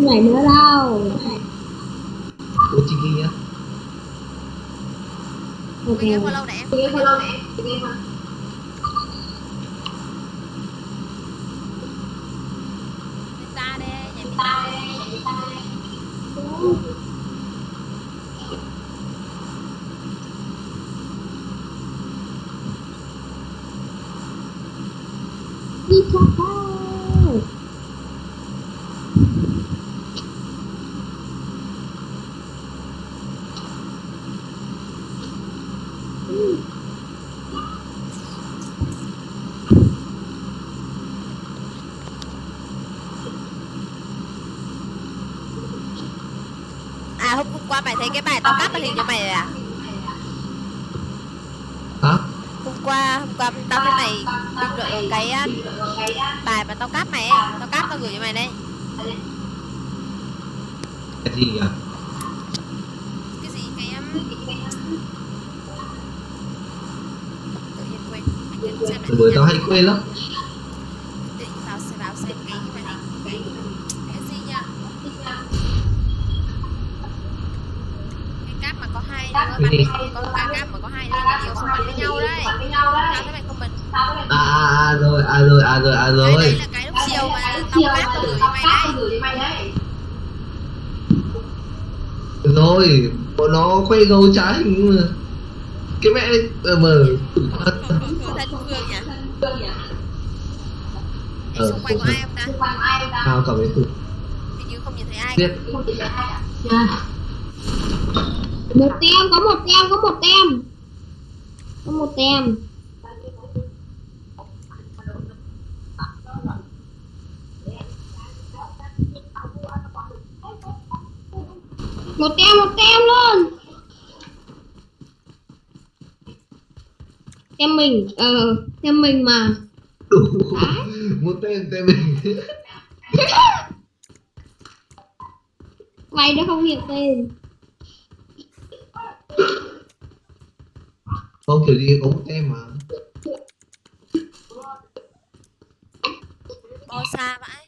Không nhảy nữa đâu. Ủa chị kia nhá. Ok. Cái follow này em. Cái follow này em. Ta đây, nhảy ta đây. Đi cho tao. À hôm qua mày thấy cái bài tao cắt màn hình cho mày rồi à? Hả? Hôm qua tao thấy mày bình luận ở cái bài mà tao cắt mày ấy, tao gửi cho mày đây. Cái gì à? Cái gì cái em tự nhiên quên. Bởi tao hay quên lắm. Tự nhiên vào xem cái màn hình cái gì nhá. Cái cáp mà có hai nữa, có cái cáp mà có hai nữa nhiều xong bắn với nhau đấy. Tao thấy mày comment. Rồi. Đấy là cái lúc chiều mà tao cáp tao gửi cho mày đấy. Rồi, bọn nó khoe gấu trái hình mà. Cái mẹ đấy mở thân Phương nhỉ? Xung quanh có ai không ta? Sao cảm thấy thử. Hình như không nhìn thấy ai. Tiếp. Một tem, có một tem. Một tem luôn. Tem mình mà. Đủ. Một tem mình. Mày đã không hiểu tên. Không kiểu gì có một tem mà. Bo xa vãi.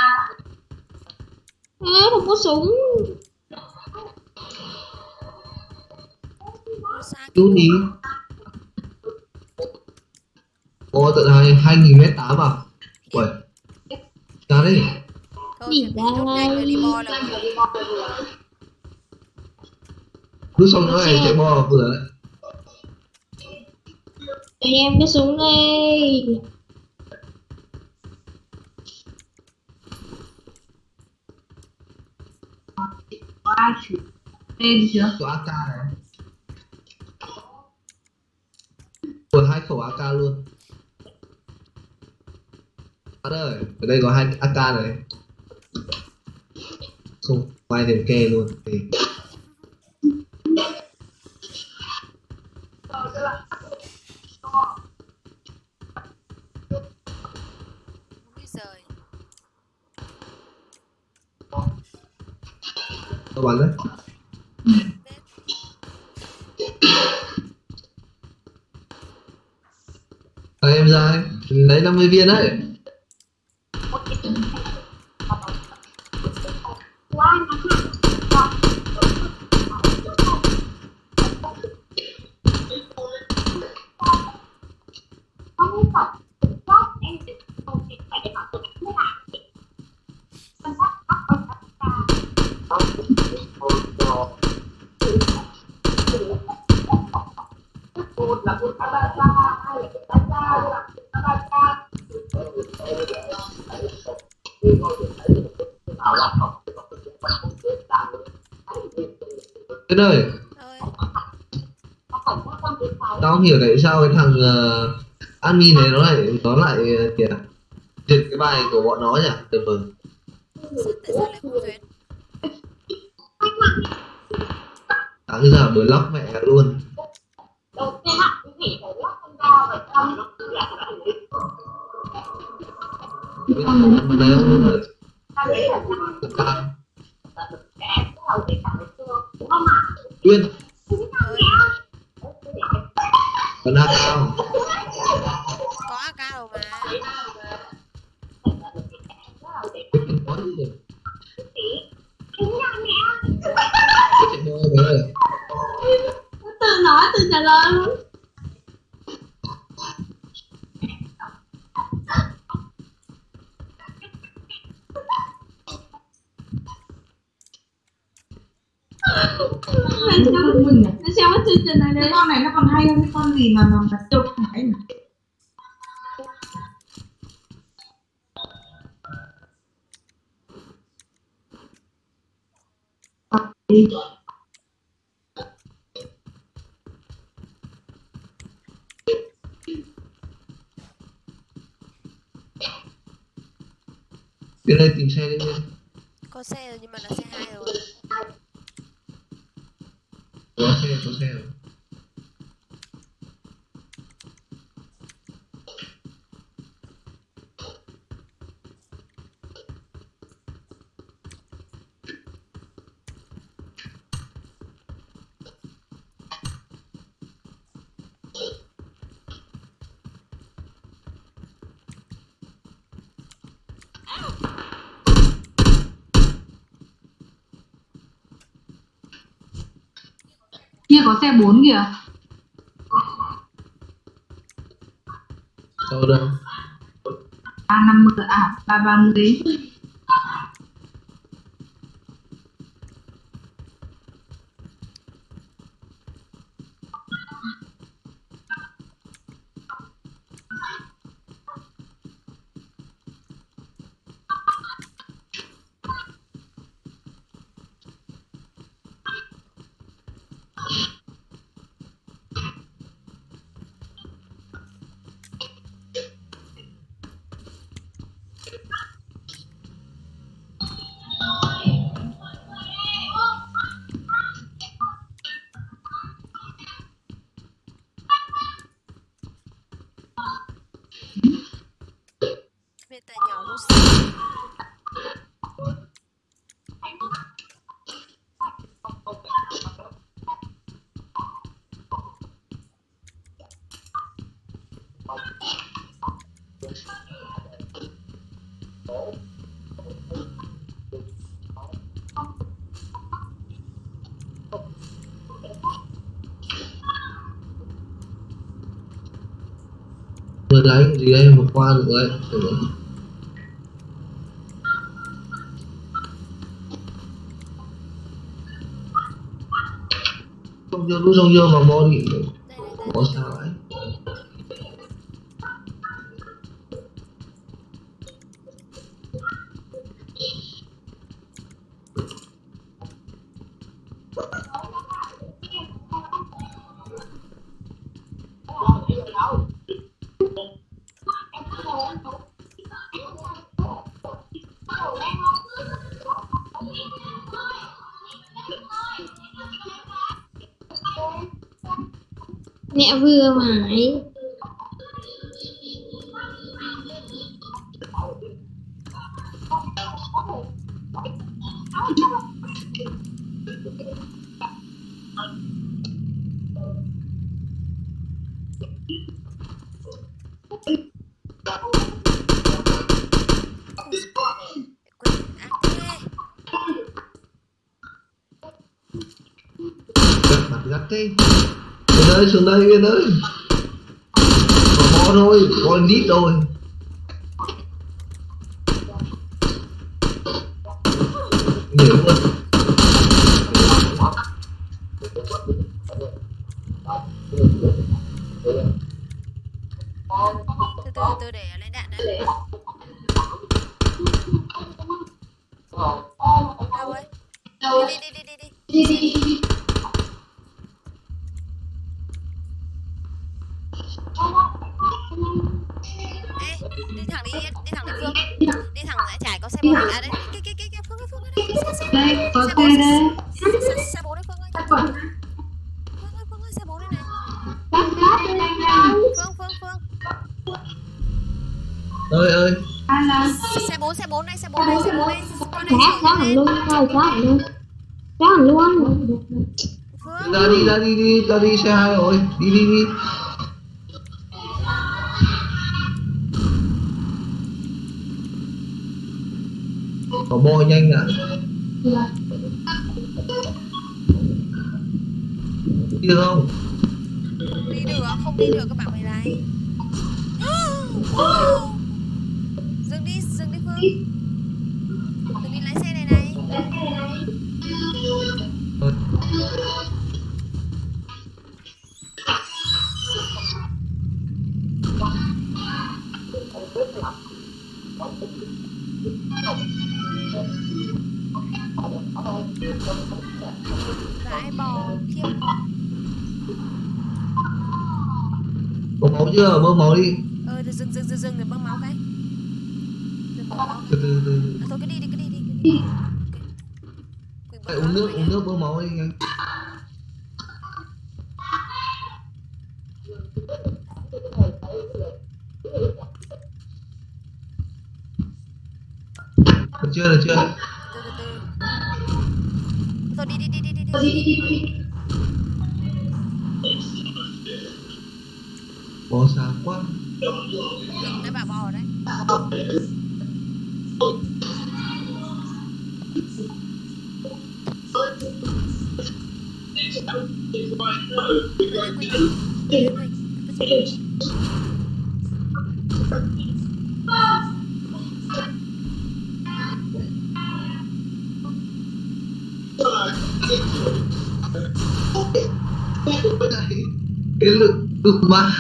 Không có súng. Chút đi. Ồ tận 2000m8 à? Uầy. Sao đấy? Thôi đây đi bo là Lúc xong nữa này chạy bo vừa đấy. Để em cái súng đây. Tên chưa? Có AK này. Vừa 2 khẩu AK luôn. Ơi, ở đây có 2 AK này. Không, quay thêm ke luôn. Thì... Tao bắn đấy. Em ra lấy 50 viên đấy. Cái đời tao không hiểu tại sao cái thằng admin này nó lại kìa duyệt cái bài của bọn nó nhỉ. Tuyệt vời. Đáng giờ block mẹ luôn. Bên đây không Tuyên còn AK không? Có AK rồi mà. Có gì lo luôn. Nó xem cái chương trình này đấy. Cái con này nó còn hay hơn cái con gì mà chụp cái này. Bên đây tìm xe đi bên. Có xe rồi nhưng mà là xe 2 rồi. Có xe rồi. Kia có xe 4 kìa. Đâu đâu? 350 à 330. Bên tay nhỏ lúc xe. Người lái cái gì đây mà qua được đấy. Không vô mà mò đi. Có sao đấy. Mẹ vừa mãi. Mặt gắt thế. Xuống đây bên ơi. Có thôi, có nít rồi. Nhiều luôn. Từ để lấy đạn đã. Đâu ấy? Đi. Đi thẳng Phương. Đi thẳng lại trải có xe 4 à đấy. Cái Phương ở đây. Đây có xe đây. Xe 4 đấy Phương ơi. Phương ơi xe 4 đây này. Phương. Ơi. Xe 4 đây. Xóa hẳn luôn thôi, xóa hẳn luôn. Phương. Ra đi xe 2 rồi. Đi. Có bo nhanh đã. Đi được không? được, không đi được các bạn mày này. Dừng đi Phương. Dừng đi lái xe này này. Vãi bò khiếp. Bơm máu chưa? Bơm máu đi. Dừng để bơm máu cái. Dừng bơm máu cái. Từ. Thôi cứ đi. Phải uống nước bơm máu đi nhanh. Được chưa? Từ. Thôi đi. Bò xa quá. Đấy bà bò đấy. Cái lực mà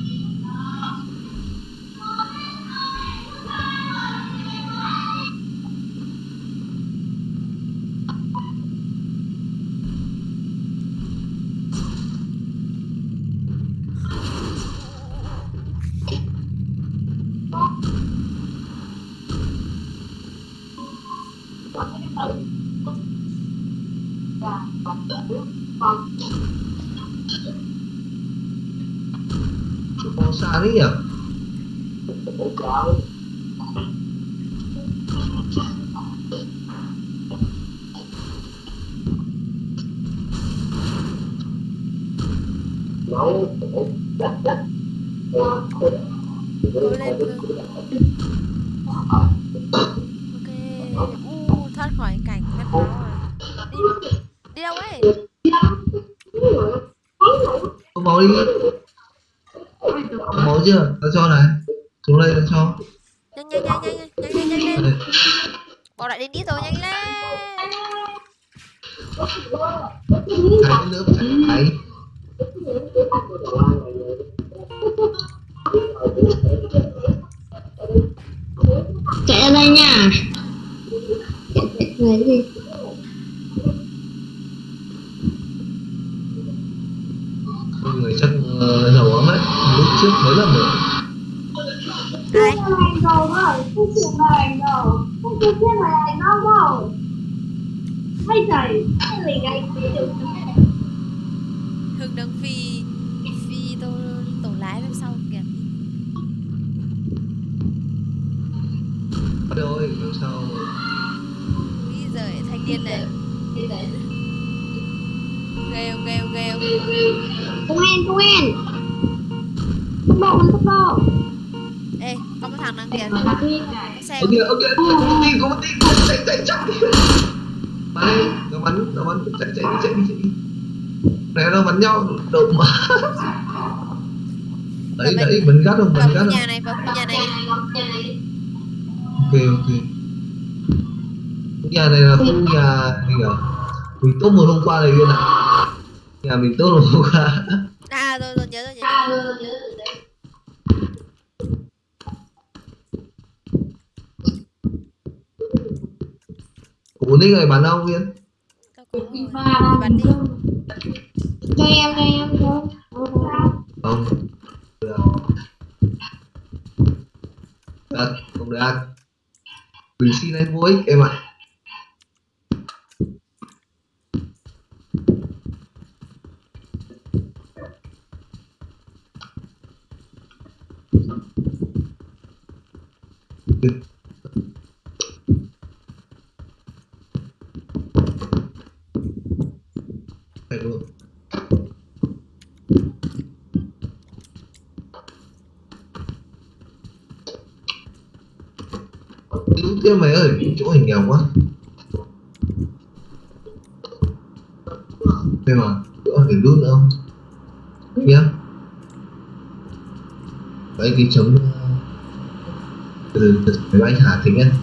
bò xa đấy nhỉ? Lên ok. Thoát khỏi cảnh mất máu rồi. Đi đâu ấy? Bơm máu đi. Bơm máu chưa? Tao cho này. Xuống đây tao cho. Nhanh lên. Bỏ lại đến đít rồi, nhanh lên. Thái nước thái. Chạy ra đây nha. Chạy về đi. Người chắc giàu lắm đấy. Lúc trước mấy lần rồi. Ai? Hưng đang phi tổ lái bên sau kìa. Rồi, làm sao? Úi giời, thanh niên này. Ghê không? Công an. Tốc độ. Ê, có một thằng đang kìa. Xe. Ok, có một tí, chạy chắc đi. Nó bắn, chạy đi. Này nó bắn nhau, đụng mà. Đấy, bắn gắt không? Vào khu nhà này. Ok. Nhà này là khu nhà gì nhỉ? Mình tốt một hôm qua này Viên ạ. Nhà mình tốt một hôm qua. À rồi nhớ. Ủa Ninh này bắn không Viên? Tao có rồi. Bắn đi. Cho em thôi. Không. Được. Không được ăn. Mình xin anh vô ích em ạ. Phải luôn. Lút tiếp mày ơi, chỗ hình nghèo quá. Đây mà, chỗ để lút nữa không? Nhá. đấy cái chấm từ máy bay thả thính ấy.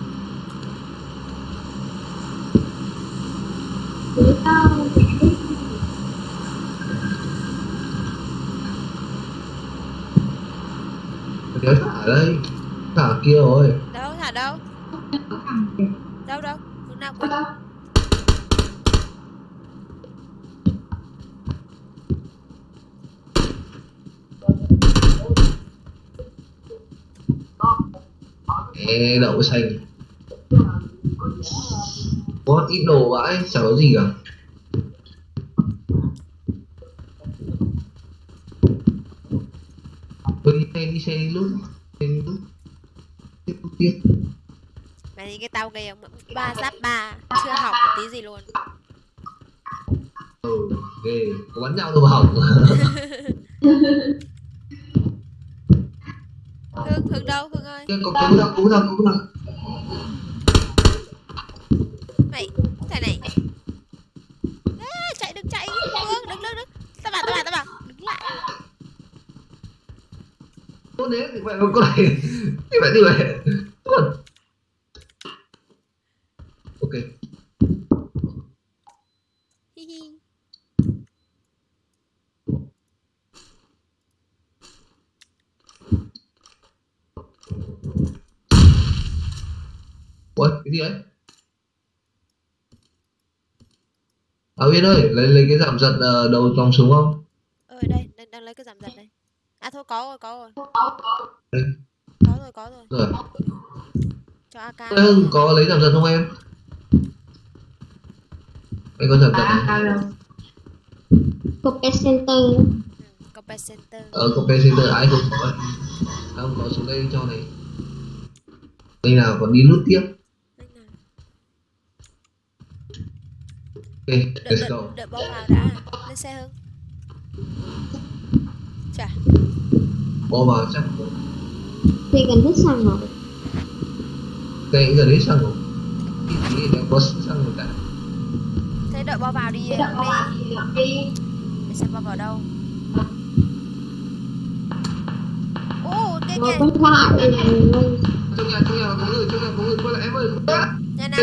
Nếu thả ở đây, thả ở kia rồi. Đâu, thả đâu? Đâu đâu, hướng nào Quỳnh? Ê, đậu xanh. Có ít đồ vãi, chẳng có gì cả. Tôi đi xe đi lúc. Tiếp. Mày nhìn cái tao kìa, 3 giáp 3, chưa học một tí gì luôn. Ghê, có bắn nhau đâu mà học. Hương đâu, Hương ơi? Cú nào. Mày, thằng này. Chạy, đừng chạy, Hương, đứng. Tao bảo, đứng lại. Tốt thế, thì vậy con này. Thì vậy đi vậy. Tốt. Ok. Ủa, cái gì ấy? Uyên ơi, lấy cái giảm giật đầu trong súng không? Đây, đang lấy cái giảm giật đây. À thôi, có rồi. Đây. Có rồi. Rồi. Cho AK. Có lấy giảm giật không em? Đây có giảm giật này. Copy center. Copy center. Copy center ai không có. Không có xuống đây cho này. Đây nào còn đi lút tiếp. Ok, let's go. Đợi bom vào đã. Lên xe Hương. Chà. Bom vào chắc. Thì cần hết xăng rồi. Đây giờ đấy xăng rồi. Thì đã có xăng rồi cả. Thế đợi bom vào đi. Để xem bom vào đâu. Cái Có điện thoại. Trong nhà có người quay lại em ơi. Nhà nào.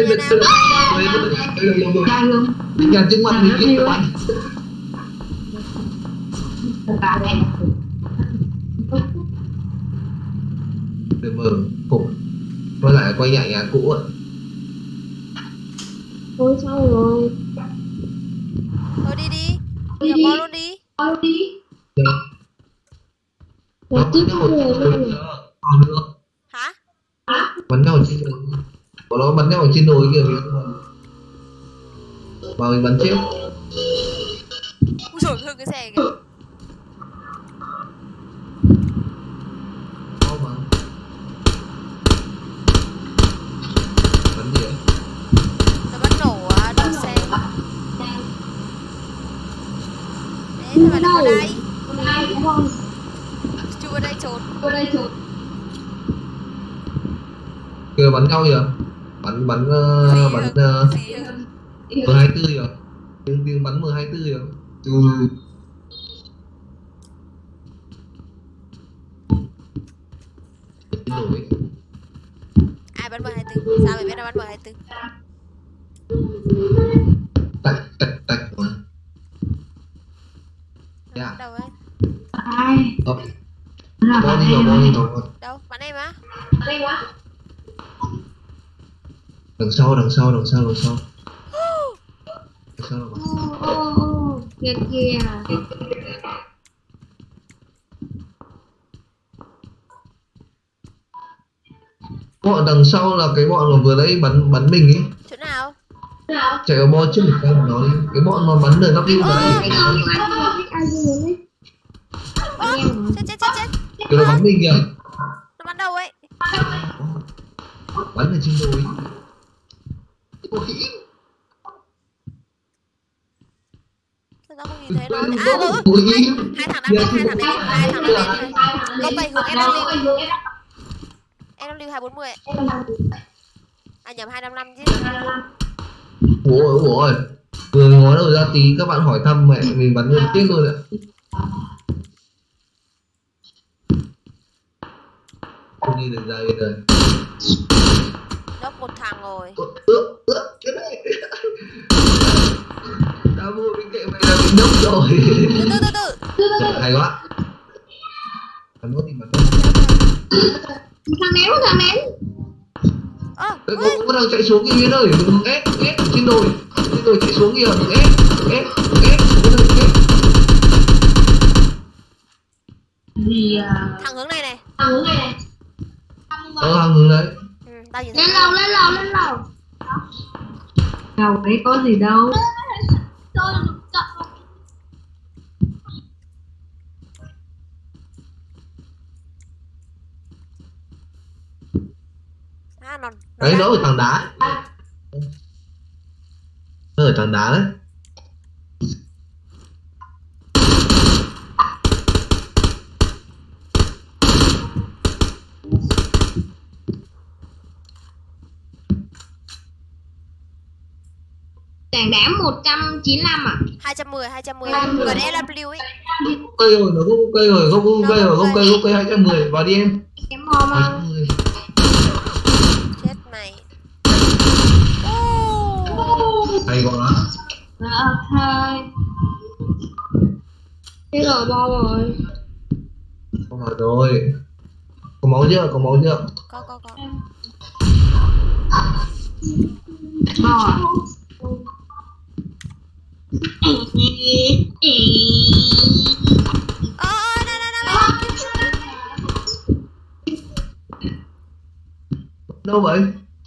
Nhà trước mặt mình kia bắn. Để mở cục. Quay lại quay lại nhà cũ ạ. Ôi sao rồi? Thôi đi. Nhập bom luôn đi. Nó tiếp người luôn. Hả? Bắn nhau ở trên đồi. Có nó bắn nhau ở trên đồi kìa. Mà mình bắn chết. Ui dồi, Hương cái xe kìa. Bom mà. Bắn gì vậy? Nó bắn nổ đầu xe. Đấy, sao bạn ở đây? Chú ở đây trốn. Kìa bắn nhau kìa. Bắn M24 kìa. Tiếng bắn M24 kìa. Nổi. Ai bắn M24? Sao mày biết nó bắn M24? Tạch mà. Yeah. Đâu ấy? Ai? Bo đi vào. Đâu? Bắn em á? Đằng sau là Kìa. bọn đằng sau là cái bọn mà vừa nãy bắn mình ấy. Chỗ nào? Chạy vào bo trước một cái nó đi. Cái bọn mà bắn được nó đi vào đây. Chết. Cái nó bắn mình kìa. Nó bắn đâu ấy? Bắn ở trên đồi. Sao tao không nhìn thấy nó? Hai thằng đang lên. Công tay hướng SW. SW 240. À nhầm 255 chứ. Ủa vừa ngó đầu ra tí các bạn hỏi thăm mẹ mình bắn luôn tiếc luôn ạ. Không đi được ra đi rồi. Nốt một thằng rồi. Cái này. Tao mua bên cạnh mày là bị nốc rồi. Từ. Hay quá. Tao nốt đi mà. Thằng ném. Đấy, có đang chạy xuống kia ơi, đừng ép trên đồi chạy xuống kìa, đừng ép Gì à? Thằng hướng này này. hàng hướng đấy. Tao nhìn Lên lầu. Đầu đấy có gì đâu. nó Đấy, nó ở tảng đá. Nó ở tảng đá đấy. Tảng đá 195 à? 210 gần LW ấy. Cây rồi, nó có cây rồi, không cây 210 vào đi em. Em mò mà. Chết mày. Hay quá. Thôi. Thế rồi bo rồi. Không vào rồi. Có máu chưa? Có. Bò à? Đâu vậy?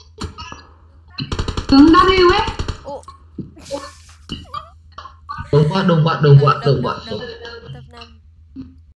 Hướng W ấy. Ồ. Đồng bạn.